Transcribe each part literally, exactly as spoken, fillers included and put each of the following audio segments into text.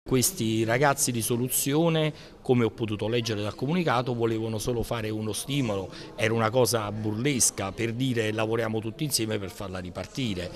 Questi ragazzi di Soluzione, come ho potuto leggere dal comunicato, volevano solo fare uno stimolo, era una cosa burlesca per dire lavoriamo tutti insieme per farla ripartire,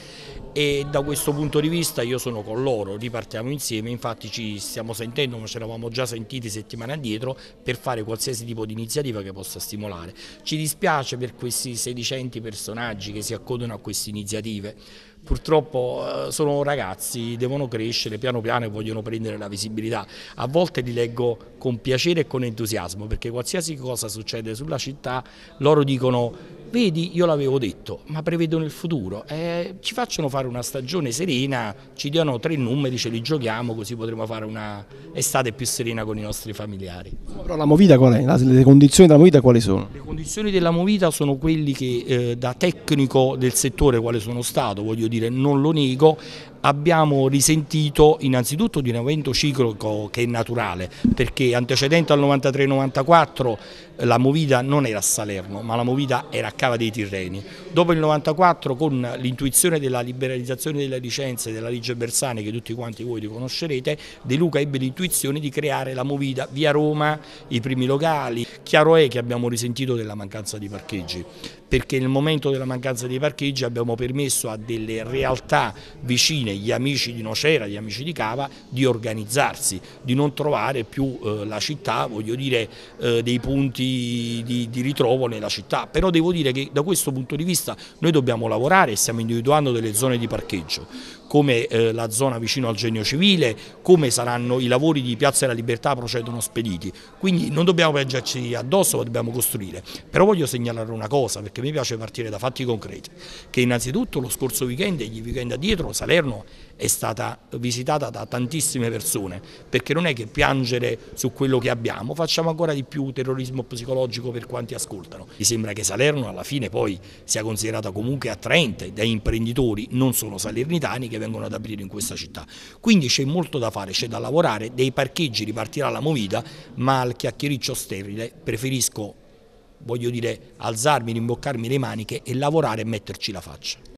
e da questo punto di vista io sono con loro, ripartiamo insieme. Infatti ci stiamo sentendo, ma ci eravamo già sentiti settimane addietro, per fare qualsiasi tipo di iniziativa che possa stimolare. Ci dispiace per questi sedicenti personaggi che si accodano a queste iniziative. Purtroppo eh, sono ragazzi, devono crescere piano piano e vogliono prendere la visibilità. A volte li leggo con piacere e con entusiasmo, perché qualsiasi cosa succede sulla città loro dicono: vedi, io l'avevo detto, ma prevedono il futuro, eh, ci facciano fare una stagione serena, ci diano tre numeri, ce li giochiamo, così potremo fare una estate più serena con i nostri familiari. Però la Movida qual è? Le condizioni della Movida quali sono? Le condizioni della Movida sono quelli che eh, da tecnico del settore quale sono stato, voglio dire, non lo nego, abbiamo risentito innanzitutto di un evento ciclico che è naturale, perché antecedente al novantatré novantaquattro la Movida non era a Salerno, ma la Movida era a Cava dei Tirreni. Dopo il novantaquattro, con l'intuizione della liberalizzazione delle licenze della legge Bersani, che tutti quanti voi riconoscerete, De Luca ebbe l'intuizione di creare la Movida via Roma, i primi locali. Chiaro è che abbiamo risentito della mancanza di parcheggi, perché nel momento della mancanza di parcheggi abbiamo permesso a delle realtà vicine, gli amici di Nocera, gli amici di Cava, di organizzarsi, di non trovare più eh, la città, voglio dire, eh, dei punti di, di ritrovo nella città. Però devo dire che da questo punto di vista noi dobbiamo lavorare e stiamo individuando delle zone di parcheggio, come eh, la zona vicino al Genio Civile, come saranno i lavori di Piazza della Libertà procedono spediti. Quindi non dobbiamo piangerci addosso, ma dobbiamo costruire. Però voglio segnalare una cosa, perché mi piace partire da fatti concreti, che innanzitutto lo scorso weekend e gli weekend addietro Salerno è stata visitata da tantissime persone, perché non è che piangere su quello che abbiamo, facciamo ancora di più terrorismo psicologico per quanti ascoltano. Mi sembra che Salerno alla fine poi sia considerata comunque attraente da imprenditori non solo salernitani che vengono ad aprire in questa città. Quindi c'è molto da fare, c'è da lavorare, dei parcheggi ripartirà la Movida, ma al chiacchiericcio sterile preferisco, voglio dire, alzarmi, rimboccarmi le maniche e lavorare e metterci la faccia.